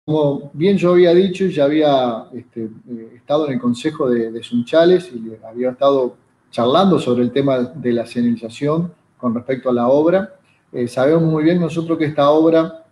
Como bien yo había dicho, ya había estado en el Consejo de Sunchales y había estado charlando sobre el tema de la señalización con respecto a la obra. Sabemos muy bien nosotros que esta obra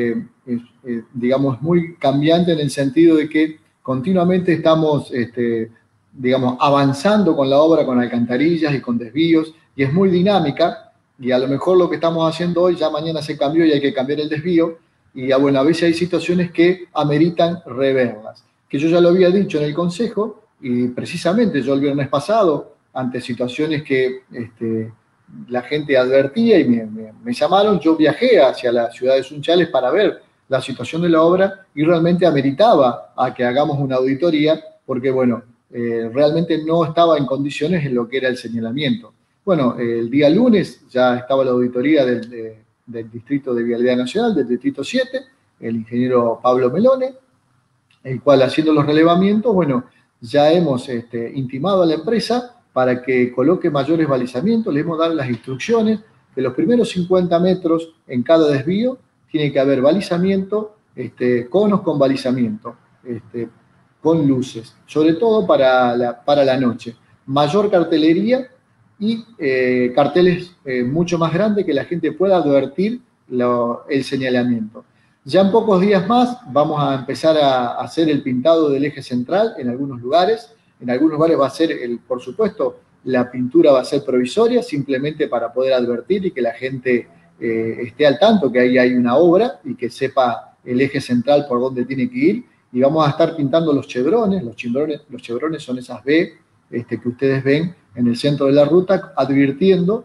digamos, muy cambiante en el sentido de que continuamente estamos, digamos, avanzando con la obra, con alcantarillas y con desvíos, y es muy dinámica, y a lo mejor lo que estamos haciendo hoy ya mañana se cambió y hay que cambiar el desvío, y bueno, a veces hay situaciones que ameritan reverlas, que yo ya lo había dicho en el Consejo, y precisamente yo el viernes pasado, ante situaciones que la gente advertía y me llamaron, yo viajé hacia la ciudad de Sunchales para ver la situación de la obra y realmente ameritaba a que hagamos una auditoría, porque bueno, realmente no estaba en condiciones en lo que era el señalamiento. Bueno, el día lunes ya estaba la auditoría del Distrito de Vialidad Nacional, del Distrito 7, el ingeniero Pablo Melone, el cual haciendo los relevamientos, bueno, ya hemos intimado a la empresa para que coloque mayores balizamientos, le hemos dado las instrucciones que los primeros 50 metros en cada desvío tiene que haber balizamiento, conos con balizamiento, con luces, sobre todo para la noche. Mayor cartelería y carteles mucho más grandes que la gente pueda advertir el señalamiento. Ya en pocos días más vamos a empezar a hacer el pintado del eje central en algunos lugares. En algunos lugares va a ser, por supuesto, la pintura va a ser provisoria, simplemente para poder advertir y que la gente esté al tanto que ahí hay una obra y que sepa el eje central por dónde tiene que ir. Y vamos a estar pintando los chevrones. Los chevrones son esas B que ustedes ven en el centro de la ruta, advirtiendo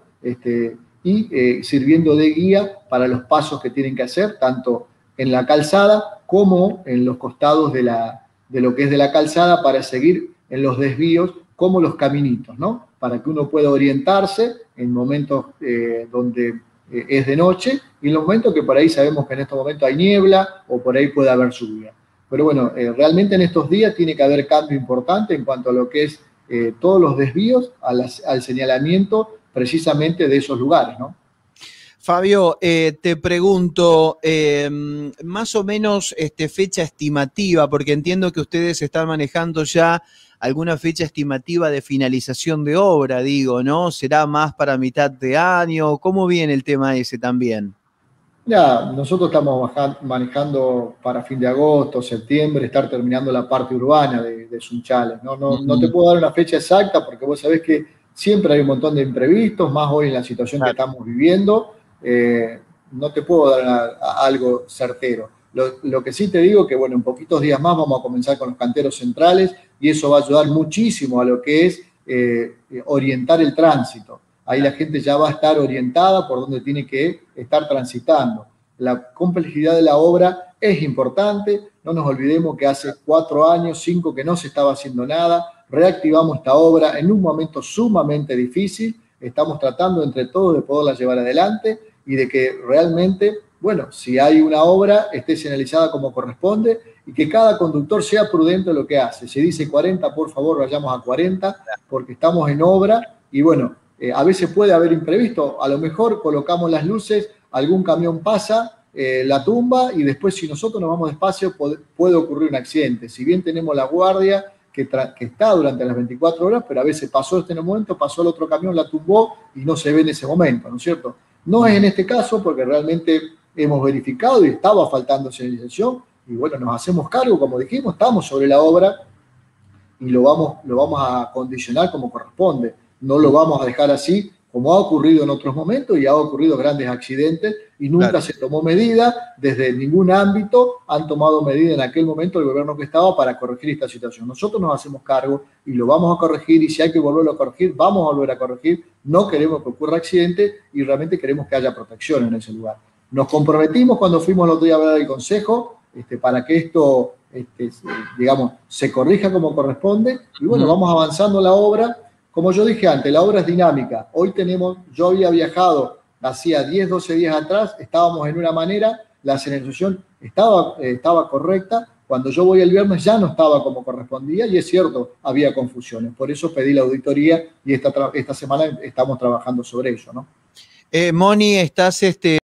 y sirviendo de guía para los pasos que tienen que hacer, tanto en la calzada como en los costados de lo que es de la calzada, para seguir en los desvíos como los caminitos, ¿no? Para que uno pueda orientarse en momentos donde es de noche y en los momentos que por ahí sabemos que en estos momentos hay niebla o por ahí puede haber lluvia. Pero bueno, realmente en estos días tiene que haber cambio importante en cuanto a lo que es todos los desvíos al señalamiento precisamente de esos lugares, ¿no? Fabio, te pregunto, más o menos fecha estimativa, porque entiendo que ustedes están manejando ya alguna fecha estimativa de finalización de obra, digo, ¿no? ¿Será más para mitad de año? ¿Cómo viene el tema ese también? Ya, nosotros estamos manejando para fin de agosto, septiembre, estar terminando la parte urbana de Sunchales. No te puedo dar una fecha exacta porque vos sabés que siempre hay un montón de imprevistos, más hoy en la situación que Claro. estamos viviendo. No te puedo dar algo certero. Lo que sí te digo que, bueno, en poquitos días más vamos a comenzar con los canteros centrales y eso va a ayudar muchísimo a lo que es orientar el tránsito. Ahí la gente ya va a estar orientada por dónde tiene que estar transitando. La complejidad de la obra es importante. No nos olvidemos que hace 4 años, 5 que no se estaba haciendo nada. Reactivamos esta obra en un momento sumamente difícil. Estamos tratando entre todos de poderla llevar adelante y de que realmente, bueno, si hay una obra, esté señalizada como corresponde y que cada conductor sea prudente en lo que hace. Si dice 40, por favor, vayamos a 40 porque estamos en obra y bueno, a veces puede haber imprevisto, a lo mejor colocamos las luces, algún camión pasa, la tumba y después si nosotros nos vamos despacio puede ocurrir un accidente. Si bien tenemos la guardia que está durante las 24 horas, pero a veces pasó en momento, pasó el otro camión, la tumbó y no se ve en ese momento, ¿no es cierto? No es en este caso porque realmente hemos verificado y estaba faltando señalización y bueno, nos hacemos cargo, como dijimos, estamos sobre la obra y lo vamos a condicionar como corresponde. No lo vamos a dejar así, como ha ocurrido en otros momentos y ha ocurrido grandes accidentes y nunca Claro. se tomó medida desde ningún ámbito, han tomado medida en aquel momento el gobierno que estaba para corregir esta situación. Nosotros nos hacemos cargo y lo vamos a corregir y si hay que volverlo a corregir, vamos a volver a corregir. No queremos que ocurra accidente y realmente queremos que haya protección en ese lugar. Nos comprometimos cuando fuimos el otro día a hablar del Consejo para que esto digamos, se corrija como corresponde y bueno, vamos avanzando la obra. Como yo dije antes, la obra es dinámica. Hoy yo había viajado hacía 10, 12 días atrás, estábamos en una manera, la señalización estaba correcta. Cuando yo voy el viernes ya no estaba como correspondía y es cierto, había confusiones. Por eso pedí la auditoría y esta semana estamos trabajando sobre ello, ¿no? Moni, estás